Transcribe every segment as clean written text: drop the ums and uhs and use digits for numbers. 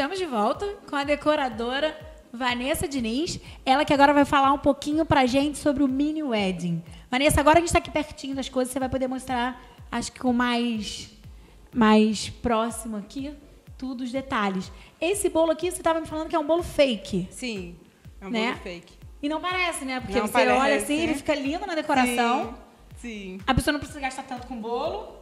Estamos de volta com a decoradora Vanessa Diniz. Ela que agora vai falar um pouquinho pra gente sobre o mini wedding. Vanessa, agora a gente está aqui pertinho das coisas, você vai poder mostrar, acho que com mais próximo aqui, tudo os detalhes. Esse bolo aqui, você estava me falando que é um bolo fake. Sim, é um né? bolo fake. E não parece, né? Porque não você parece, olha assim, ele fica lindo na decoração. Sim. A pessoa não precisa gastar tanto com bolo.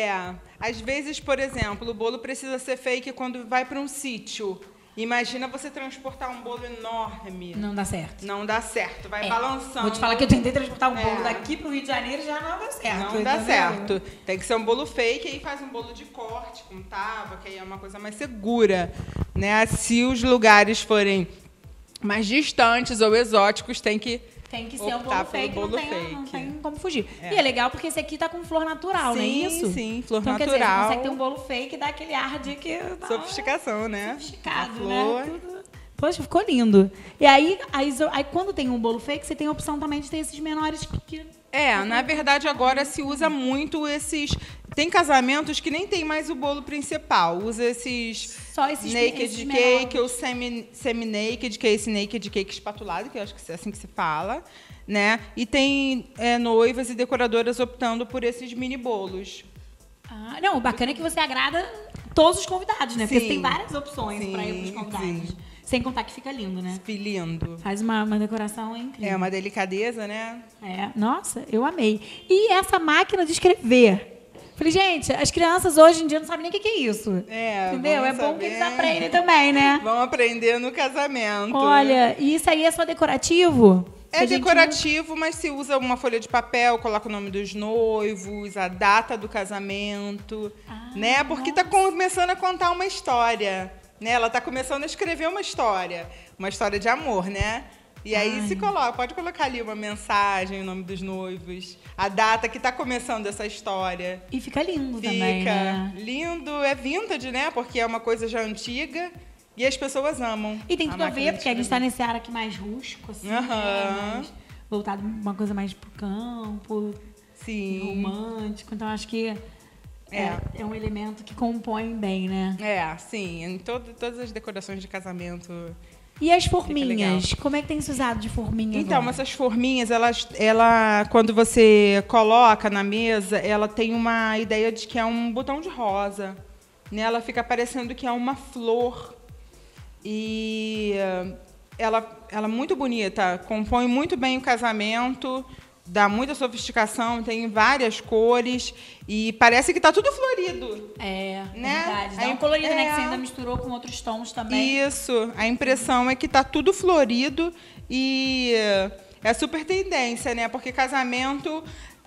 Às vezes, por exemplo, o bolo precisa ser fake quando vai para um sítio. Imagina você transportar um bolo enorme. Não dá certo. Não dá certo, vai balançando. Vou te falar que eu tentei transportar um bolo daqui pro Rio de Janeiro e já não deu certo. Não dá certo. Tem que ser um bolo fake, aí faz um bolo de corte com tábua, que aí é uma coisa mais segura, né? Se os lugares forem mais distantes ou exóticos, tem que ser um bolo fake, não tem como fugir. E é legal porque esse aqui tá com flor natural, não é isso? Sim, flor então, natural. Quer dizer, você consegue ter um bolo fake e dá aquele ar de que... Sofisticação, né? Sofisticado, né? Tudo... Poxa, ficou lindo. E aí, quando tem um bolo fake, você tem a opção também de ter esses menores que... Na verdade, agora se usa muito esses... Tem casamentos que nem tem mais o bolo principal. Usa só esses naked cake ou semi-naked, que é esse naked cake espatulado, que eu acho que é assim que se fala, né? E tem noivas e decoradoras optando por esses mini bolos. Não, o bacana é que você agrada todos os convidados, né? Porque você tem várias opções para ir para os convidados. Sim. Sem contar que fica lindo, né? Lindo. Faz uma decoração incrível. É uma delicadeza, né? Nossa, eu amei. E essa máquina de escrever? Falei, gente, as crianças hoje em dia não sabem nem o que é isso. Entendeu? É bom que eles aprendem também, né? Vão aprender no casamento. Olha, e isso aí é só decorativo? É decorativo, mas se usa uma folha de papel, coloca o nome dos noivos, a data do casamento, né? Porque está começando a contar uma história, né? Ela está começando a escrever uma história de amor, né? E aí pode colocar ali uma mensagem, o nome dos noivos, a data que está começando essa história. E fica lindo também, né? Fica lindo, é vintage, né? Porque é uma coisa já antiga e as pessoas amam. E tem tudo a ver, porque a gente está nesse ar aqui mais rústico, assim, né? Mais voltado uma coisa mais pro campo, romântico. Então, acho que é um elemento que compõe bem, né? Sim. Em todas as decorações de casamento... E as forminhas? Como é que tem se usado de forminha Então, agora? essas forminhas, ela, quando você coloca na mesa, ela tem uma ideia de que é um botão de rosa. Né? Ela fica parecendo que é uma flor. E ela é muito bonita, compõe muito bem o casamento, dá muita sofisticação, tem várias cores e parece que está tudo florido. Né? Verdade. Dá um colorido, né? Que você ainda misturou com outros tons também. Isso. A impressão é que está tudo florido e é super tendência, né? Porque casamento,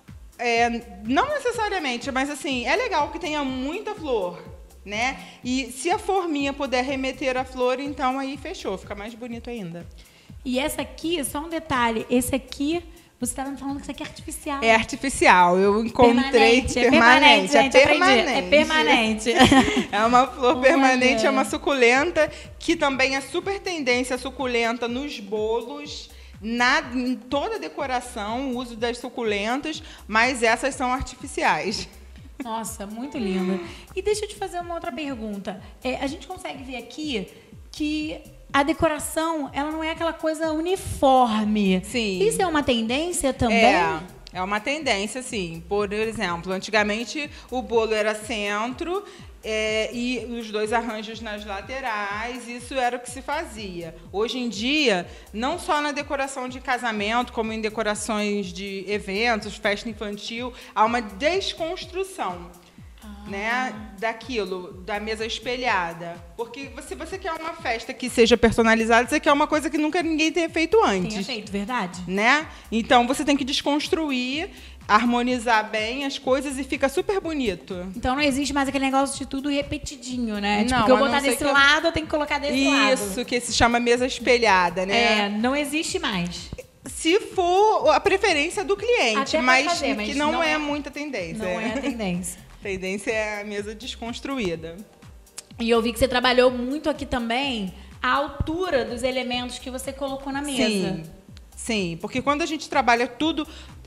não necessariamente, mas assim, é legal que tenha muita flor, né? E se a forminha puder remeter a flor, então aí fechou, fica mais bonito ainda. E essa aqui, só um detalhe, esse aqui... Você estava me falando que isso aqui é artificial. É artificial. Eu encontrei permanente. É permanente. É permanente. É uma flor permanente, é uma suculenta, que também é super tendência suculenta nos bolos, em toda a decoração, o uso das suculentas, mas essas são artificiais. Nossa, muito linda. E deixa eu te fazer uma outra pergunta. A gente consegue ver aqui que... a decoração, ela não é aquela coisa uniforme. Sim. Isso é uma tendência também? É uma tendência, sim. Por exemplo, antigamente o bolo era centro e os dois arranjos nas laterais, isso era o que se fazia. Hoje em dia, não só na decoração de casamento, como em decorações de eventos, festa infantil, há uma desconstrução. Né, daquilo, da mesa espelhada. Porque se você quer uma festa que seja personalizada, você quer uma coisa que nunca ninguém tenha feito antes. Tenha feito, verdade. Né? Então, você tem que desconstruir, harmonizar bem as coisas e fica super bonito. Então, não existe mais aquele negócio de tudo repetidinho, né? Não, porque eu botar desse lado, eu tenho que colocar desse lado. Isso, que se chama mesa espelhada, né? Não existe mais. Se for a preferência do cliente, mas que não é muita tendência. Não é a tendência. A tendência é a mesa desconstruída. E eu vi que você trabalhou muito aqui também a altura dos elementos que você colocou na mesa. Sim, porque quando a gente trabalha tudo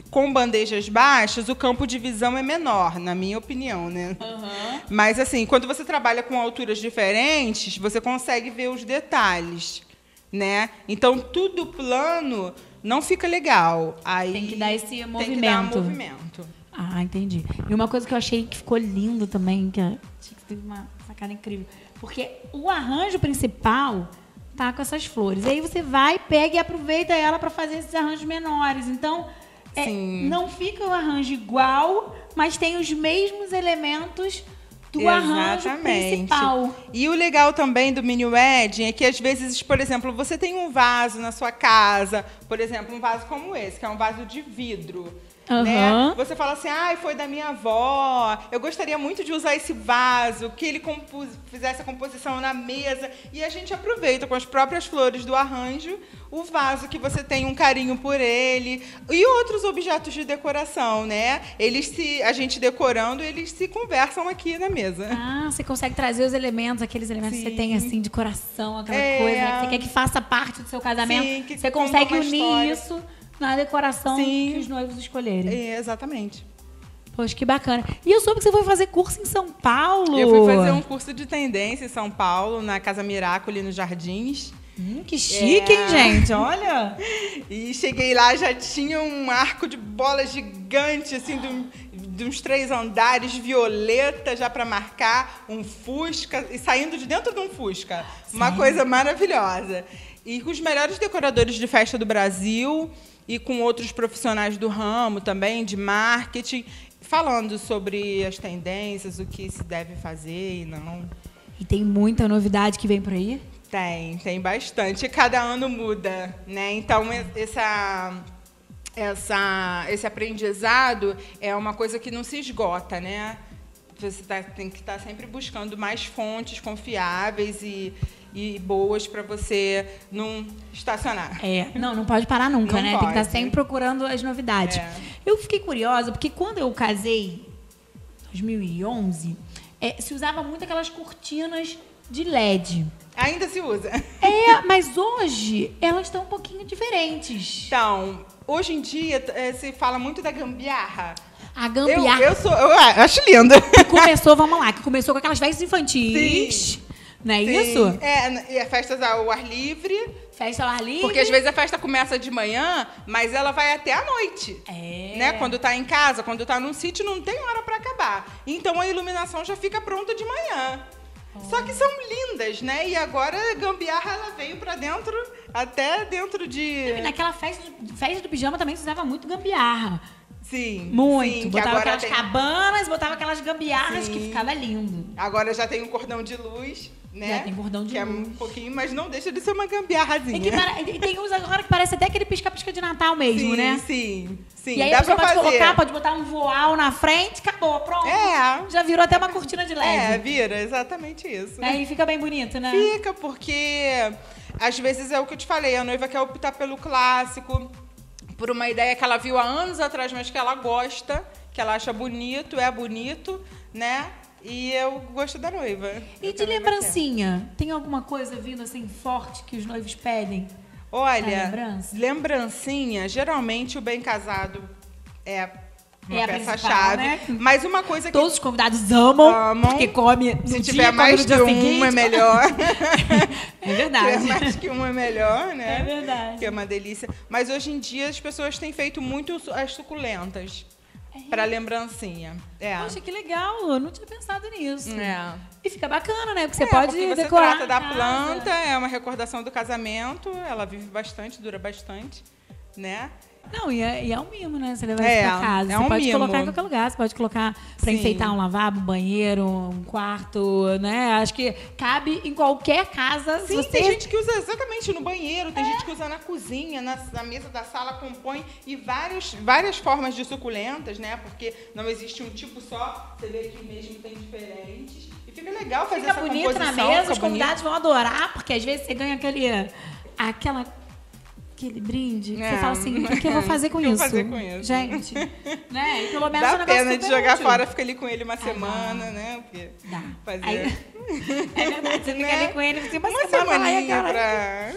com bandejas baixas, o campo de visão é menor, na minha opinião, né? Uhum. Mas, assim, quando você trabalha com alturas diferentes, você consegue ver os detalhes, né? Então, tudo plano não fica legal. Aí Tem que dar esse movimento. Tem que dar movimento. Ah, entendi. E uma coisa que eu achei que ficou lindo também, que teve uma sacada incrível, porque o arranjo principal tá com essas flores. Aí você vai, pega e aproveita ela para fazer esses arranjos menores. Então, não fica o arranjo igual, mas tem os mesmos elementos do arranjo principal. E o legal também do mini wedding é que, às vezes, por exemplo, você tem um vaso na sua casa, por exemplo, um vaso como esse, que é um vaso de vidro. Né? Você fala assim, foi da minha avó, eu gostaria muito de usar esse vaso, que ele fizesse a composição na mesa, e a gente aproveita com as próprias flores do arranjo o vaso que você tem um carinho por ele, e outros objetos de decoração, né? A gente decorando, eles se conversam aqui na mesa. Ah, você consegue trazer os elementos, aqueles elementos que você tem assim de coração, aquela coisa, né, que você quer que faça parte do seu casamento. Sim, que você consegue unir isso na decoração que os noivos escolherem. Exatamente. Poxa, que bacana. E eu soube que você foi fazer curso em São Paulo. Eu fui fazer um curso de tendência em São Paulo, na Casa Miracle, ali nos Jardins. Que chique, hein, gente? Olha! E cheguei lá, já tinha um arco de bola gigante, assim, de uns 3 andares, violeta, já para marcar, um Fusca, e saindo de dentro de um Fusca. Sim. Uma coisa maravilhosa. E com os melhores decoradores de festa do Brasil, e com outros profissionais do ramo também, de marketing, falando sobre as tendências, o que se deve fazer e não. E tem muita novidade que vem por aí? Tem bastante. Tem ano muda, né? Então, esse aprendizado é uma coisa que não se esgota, né? Você tem que estar sempre buscando mais fontes confiáveis e boas para você não estacionar. Não pode parar nunca, não né? Pode. Tem que estar sempre procurando as novidades. Eu fiquei curiosa, porque quando eu casei, em 2011, se usava muito aquelas cortinas de LED. Ainda se usa. Mas hoje elas estão um pouquinho diferentes. Então, hoje em dia se fala muito da gambiarra. A gambiarra. Eu acho linda. Que começou com aquelas festas infantis. Sim. Não é isso? E festas ao ar livre. Festa ao ar livre. Porque às vezes a festa começa de manhã, mas ela vai até a noite. Né? Quando tá em casa, quando tá num sítio, não tem hora para acabar. Então a iluminação já fica pronta de manhã. Só que são lindas, né? E agora a gambiarra ela veio para dentro, até dentro de... Naquela festa do pijama também se usava muito gambiarra. Sim. Muito. Sim, botava aquelas cabanas, botava aquelas gambiarras que ficava lindo. Agora já tem um cordão de luz, né? Já tem cordão de luz. Que é um pouquinho, mas não deixa de ser uma gambiarrazinha. E tem uns agora que parece até aquele pisca-pisca de Natal mesmo, né? Sim. E aí você pode botar um voal na frente, acabou, pronto. Já virou até uma cortina de LED. Vira, exatamente isso. E fica bem bonito, né? Fica, porque às vezes é o que eu te falei, a noiva quer optar pelo clássico, por uma ideia que ela viu há anos atrás, mas que ela gosta, que ela acha bonito, né? E eu gosto da noiva. E de lembrancinha? Tem alguma coisa vindo assim forte que os noivos pedem? Olha, lembrancinha, geralmente o bem casado é uma peça-chave. Né? Mas uma coisa que... Todos os convidados amam. Porque come no Se tiver mais de um, é melhor. É verdade. Se tiver mais que um, é melhor, né? É verdade. Que é uma delícia. Mas hoje em dia as pessoas têm feito muito as suculentas. Para lembrancinha. Poxa, que legal. Eu não tinha pensado nisso. E fica bacana, né? Porque você pode porque você decorar trata da planta, é uma recordação do casamento. Ela vive bastante, dura bastante, né? Não, e é um mimo, né? Você levar isso pra casa. Você pode colocar em qualquer lugar. Você pode colocar para enfeitar um lavabo, um banheiro, um quarto, né? Acho que cabe em qualquer casa. Sim, tem gente que usa exatamente no banheiro, tem gente que usa na cozinha, na mesa da sala, compõe. E várias formas de suculentas, né? Porque não existe um tipo só. Você vê aqui mesmo tem diferentes. E fica legal fazer essa composição. Fica bonito na mesa, os convidados vão adorar, porque às vezes você ganha aquele brinde, você fala assim, o que eu vou fazer com isso? Gente, né? E pelo menos dá pena de jogar fora, fica ali com ele uma semana, né? Porque dá. É verdade, você fica ali com ele uma semaninha pra...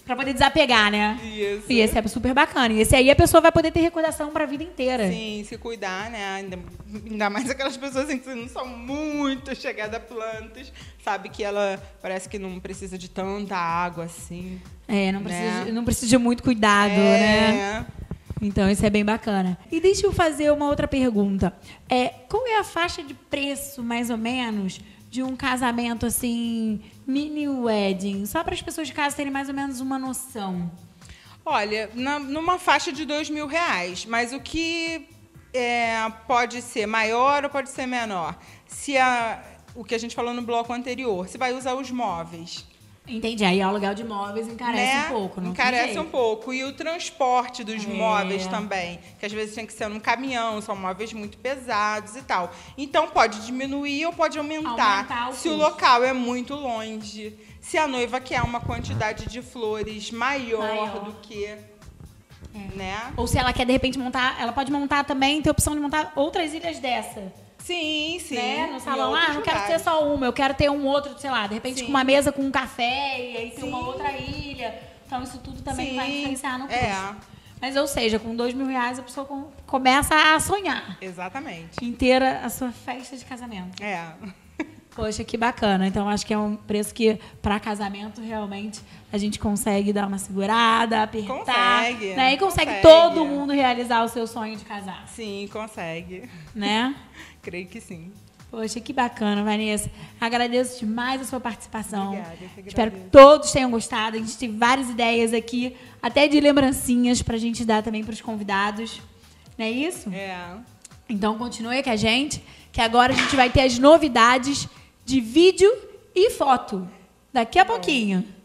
Pra poder desapegar, né? Isso. E esse é super bacana. E esse aí a pessoa vai poder ter recordação pra vida inteira. Sim, se cuidar, né? Ainda mais aquelas pessoas assim, que não são muito chegadas a plantas, sabe que ela parece que não precisa de tanta água assim. Não precisa de muito cuidado, né? Então, isso é bem bacana. E deixa eu fazer uma outra pergunta. Qual é a faixa de preço, mais ou menos, de um casamento, assim, mini wedding? Só para as pessoas de casa terem mais ou menos uma noção. Olha, numa faixa de R$2.000. Mas o que pode ser maior ou pode ser menor? O que a gente falou no bloco anterior, você vai usar os móveis. Entendi. Aí o aluguel de móveis encarece um pouco, não encarece um pouco. E o transporte dos móveis também, que às vezes tem que ser num caminhão, são móveis muito pesados e tal. Então pode diminuir ou pode aumentar se o local é muito longe. Se a noiva quer uma quantidade de flores maior do que... Né? Ou se ela quer, de repente, montar... Ela pode montar também, ter a opção de montar outras ilhas dessa. Sim. Né? No salão, não quero ter só uma, eu quero ter um outro, sei lá, de repente com uma mesa com um café e aí tem uma outra ilha. Então isso tudo também vai influenciar no custo. Mas, ou seja, com R$2.000 a pessoa começa a sonhar. Exatamente. Inteira a sua festa de casamento. Poxa, que bacana. Então, acho que é um preço que, para casamento, realmente, a gente consegue dar uma segurada, apertar. Consegue. Né? E consegue todo mundo realizar o seu sonho de casar. Sim, consegue. Né? Creio que sim. Poxa, que bacana, Vanessa. Agradeço demais a sua participação. Obrigada, eu que agradeço. Espero que todos tenham gostado. A gente teve várias ideias aqui, até de lembrancinhas pra gente dar também pros convidados. Não é isso? Então, continue com a gente, que agora a gente vai ter as novidades de vídeo e foto. Daqui a pouquinho.